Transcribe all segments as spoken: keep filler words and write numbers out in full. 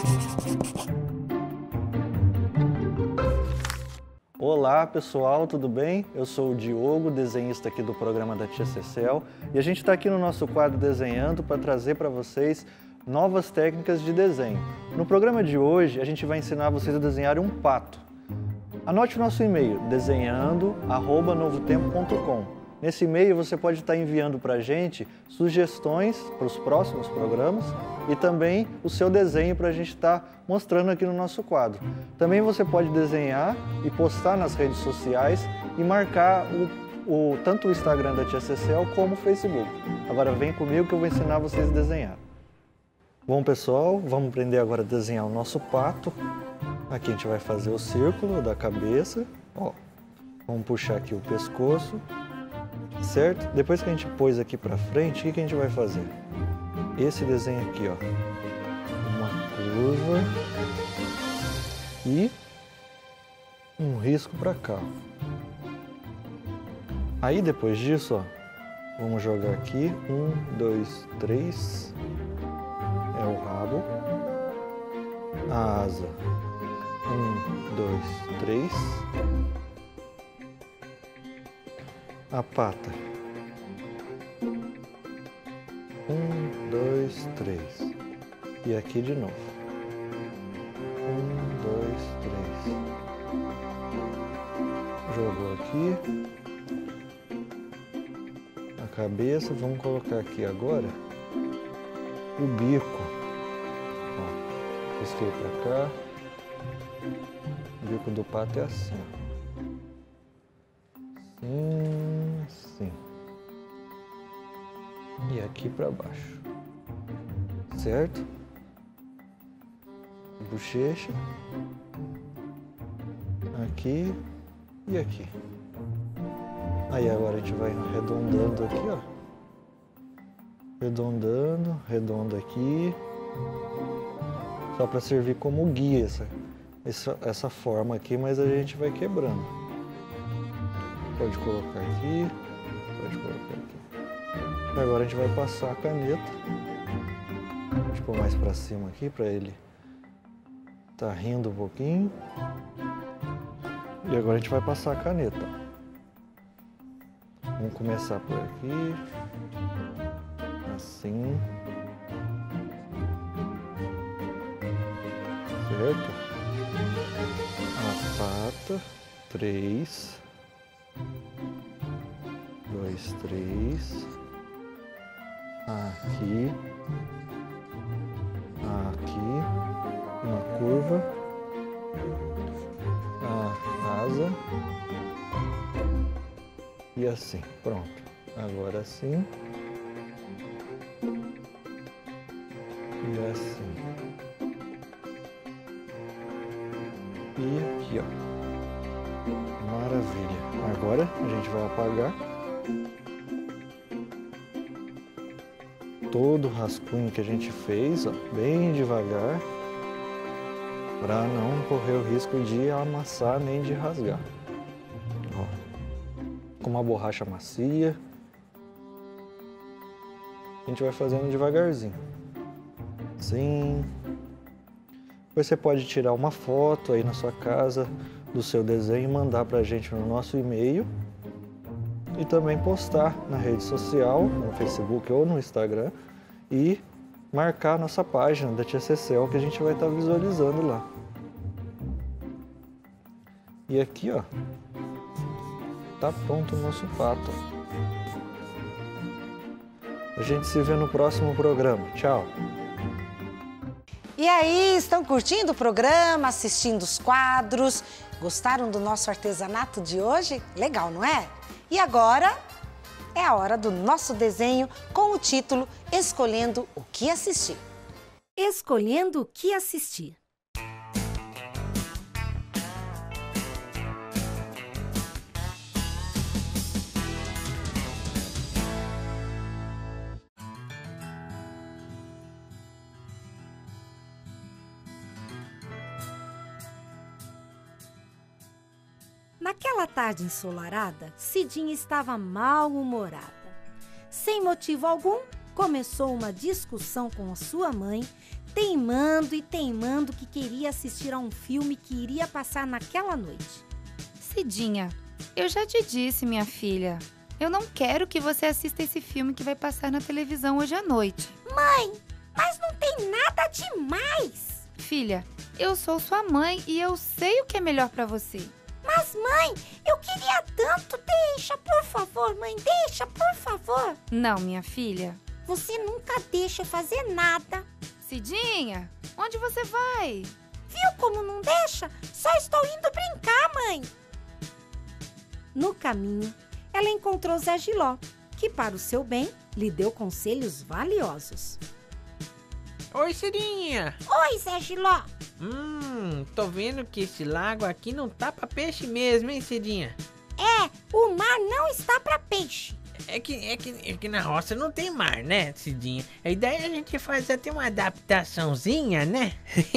Olá pessoal, tudo bem? Eu sou o Diogo, desenhista aqui do programa da Tia Cecel, e a gente está aqui no nosso quadro Desenhando para trazer para vocês novas técnicas de desenho. No programa de hoje a gente vai ensinar vocês a desenhar um pato. Anote o nosso e-mail, desenhando arroba novotempo ponto com. Nesse e-mail você pode estar enviando para a gente sugestões para os próximos programas e também o seu desenho para a gente estar mostrando aqui no nosso quadro. Também você pode desenhar e postar nas redes sociais e marcar o, o, tanto o Instagram da Tia Cecel como o Facebook. Agora vem comigo que eu vou ensinar vocês a desenhar. Bom pessoal, vamos aprender agora a desenhar o nosso pato. Aqui a gente vai fazer o círculo da cabeça. Ó, vamos puxar aqui o pescoço. Certo? Depois que a gente pôs aqui para frente, o que, que a gente vai fazer? Esse desenho aqui, ó. Uma curva e um risco para cá. Aí depois disso, ó, vamos jogar aqui. Um, dois, três. É o rabo. A asa. Um, dois, três. A pata. Um, dois, três. E aqui de novo. Um, dois, três. Jogou aqui. A cabeça. Vamos colocar aqui agora o bico. Ó, risquei pra cá. O bico do pato é assim, ó. Assim, assim. E aqui para baixo. Certo? Bochecha. Aqui e aqui. Aí agora a gente vai arredondando aqui, ó. Arredondando, arredonda aqui. Só para servir como guia essa, essa, essa forma aqui, mas a gente vai quebrando. Pode colocar aqui, pode colocar aqui. Agora a gente vai passar a caneta. Deixa eu pôr mais para cima aqui para ele tá rindo um pouquinho. E agora a gente vai passar a caneta. Vamos começar por aqui. Assim. Certo? A pata. Três. Dois, três. Aqui. Aqui. Uma curva. A asa. E assim. Pronto. Agora assim. E assim. E aqui, ó. Maravilha. Agora a gente vai apagar todo o rascunho que a gente fez, ó, bem devagar, para não correr o risco de amassar nem de rasgar. Ó, com uma borracha macia, a gente vai fazendo devagarzinho. Assim. Depois você pode tirar uma foto aí na sua casa do seu desenho e mandar para a gente no nosso e-mail e também postar na rede social, no Facebook ou no Instagram e marcar a nossa página da Tia Cecel que a gente vai estar visualizando lá. E aqui, ó, tá pronto o nosso pato. A gente se vê no próximo programa. Tchau! E aí, estão curtindo o programa, assistindo os quadros? Gostaram do nosso artesanato de hoje? Legal, não é? E agora é a hora do nosso desenho com o título Escolhendo o que assistir. Escolhendo o que assistir. Naquela tarde ensolarada, Cidinha estava mal-humorada. Sem motivo algum, começou uma discussão com a sua mãe, teimando e teimando que queria assistir a um filme que iria passar naquela noite. Cidinha, eu já te disse, minha filha, eu não quero que você assista esse filme que vai passar na televisão hoje à noite. Mãe, mas não tem nada demais. Filha, eu sou sua mãe e eu sei o que é melhor pra você. Mas mãe, eu queria tanto, deixa, por favor, mãe, deixa, por favor. Não, minha filha. Você nunca deixa eu fazer nada. Cidinha, onde você vai? Viu como não deixa? Só estou indo brincar, mãe. No caminho, ela encontrou Zé Giló, que para o seu bem lhe deu conselhos valiosos. Oi, Cidinha. Oi, Zé Giló. Hum, tô vendo que esse lago aqui não tá pra peixe mesmo, hein, Cidinha? É, o mar não está para peixe. É que, é, que, é que na roça não tem mar, né, Cidinha? A ideia é a gente fazer até uma adaptaçãozinha, né?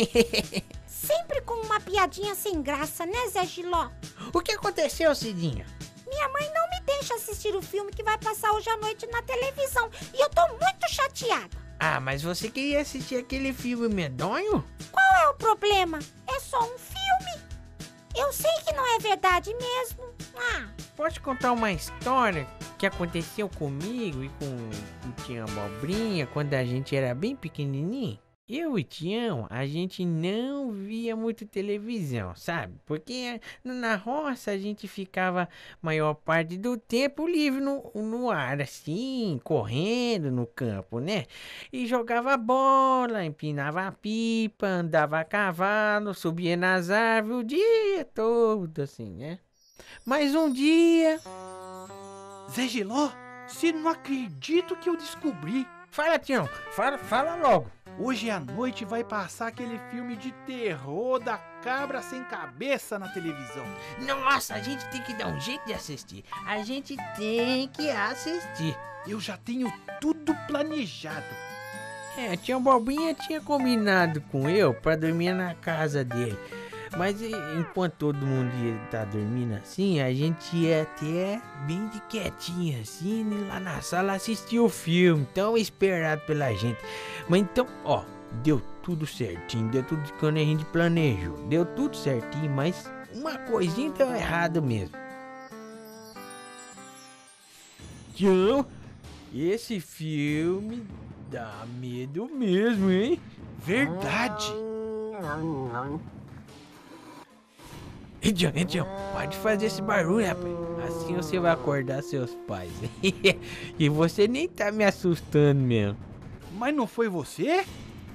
Sempre com uma piadinha sem graça, né, Zé Giló? O que aconteceu, Cidinha? Minha mãe não me deixa assistir o filme que vai passar hoje à noite na televisão e eu tô muito chateada. Ah, mas você queria assistir aquele filme medonho? Qual é o problema? É só um filme. Eu sei que não é verdade mesmo. Ah, Posso contar uma história que aconteceu comigo e com o Tião Abobrinha quando a gente era bem pequenininho? Eu e Tião, a gente não via muito televisão, sabe? Porque na roça a gente ficava maior parte do tempo livre no, no ar, assim, correndo no campo, né? E jogava bola, empinava a pipa, andava a cavalo, subia nas árvores o dia todo, assim, né? Mas um dia... Zé Giló, você não acredita que eu descobri. Fala, Tião, fala, fala logo. Hoje à noite vai passar aquele filme de terror da cabra sem cabeça na televisão. Nossa, a gente tem que dar um jeito de assistir. A gente tem que assistir. Eu já tenho tudo planejado. É, Tião Bobinha tinha combinado com eu pra dormir na casa dele. Mas e, enquanto todo mundo ia tá dormindo assim, a gente ia até bem de quietinho assim, e lá na sala assistir o filme, tão esperado pela gente. Mas então, ó, deu tudo certinho, deu tudo quando a gente planejou. Deu tudo certinho, mas uma coisinha deu errado mesmo. Tião, esse filme dá medo mesmo, hein? Verdade. Ei, Tião, ei, Tião, pode fazer esse barulho, rapaz. Assim você vai acordar seus pais. E você nem tá me assustando mesmo. Mas não foi você?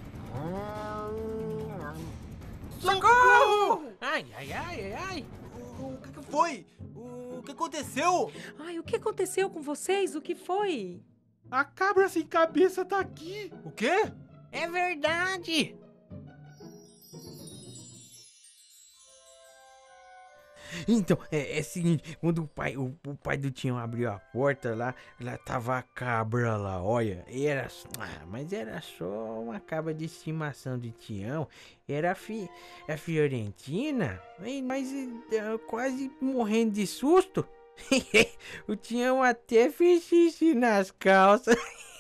Socorro! Ai, ai, ai, ai, ai. O que que foi? O que aconteceu? Ai, o que aconteceu com vocês? O que foi? A cabra sem cabeça tá aqui. O quê? É verdade. Então, é, é o seguinte, quando o pai, o, o pai do Tião abriu a porta lá, lá tava a cabra lá, olha, era, ah, mas era só uma cabra de estimação de Tião, era a, fi, a Fiorentina, mas uh, quase morrendo de susto, o Tião até fez xixi nas calças,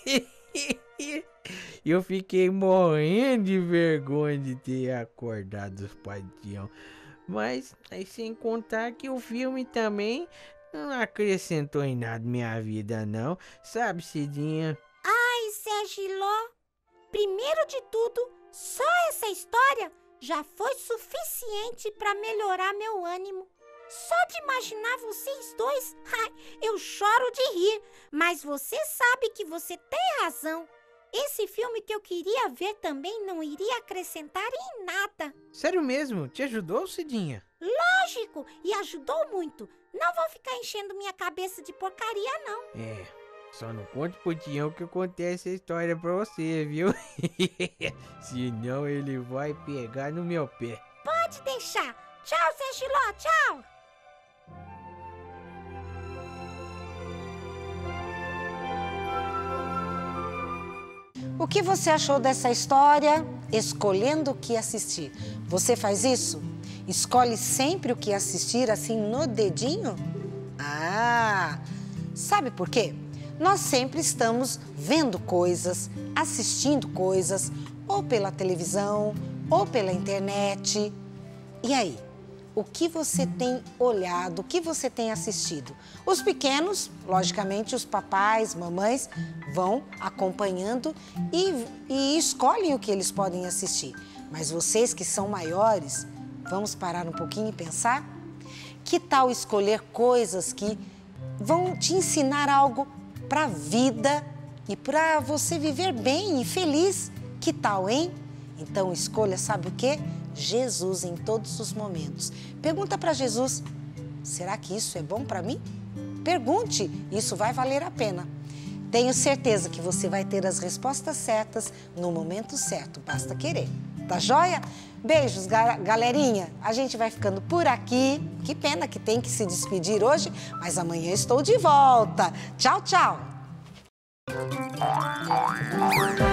eu fiquei morrendo de vergonha de ter acordado os pais do Tião. Mas, aí sem contar que o filme também não acrescentou em nada minha vida não, sabe, Cidinha? ai, Zé Giló. Primeiro de tudo, só essa história já foi suficiente para melhorar meu ânimo. Só de imaginar vocês dois, ai, eu choro de rir. Mas você sabe que você tem razão. Esse filme que eu queria ver também não iria acrescentar em nada. Sério mesmo? Te ajudou, Cidinha? Lógico, e ajudou muito. Não vou ficar enchendo minha cabeça de porcaria, não. É, só não conte pro Tião que eu contei essa história pra você, viu? Senão ele vai pegar no meu pé. Pode deixar. Tchau, Zé Giló, tchau. O que você achou dessa história? Escolhendo o que assistir. Você faz isso? Escolhe sempre o que assistir assim no dedinho? Ah, sabe por quê? nós sempre estamos vendo coisas, assistindo coisas, ou pela televisão, ou pela internet. E aí? O que você tem olhado, o que você tem assistido? Os pequenos, logicamente, os papais, mamães, vão acompanhando e, e escolhem o que eles podem assistir. Mas vocês que são maiores, vamos parar um pouquinho e pensar? Que tal escolher coisas que vão te ensinar algo para a vida e para você viver bem e feliz? Que tal, hein? Então escolha, sabe o quê? Jesus em todos os momentos. Pergunta para Jesus, será que isso é bom para mim? Pergunte, isso vai valer a pena. Tenho certeza que você vai ter as respostas certas no momento certo, basta querer. Tá joia? Beijos, ga- galerinha. A gente vai ficando por aqui. Que pena que tem que se despedir hoje, mas amanhã estou de volta. Tchau, tchau.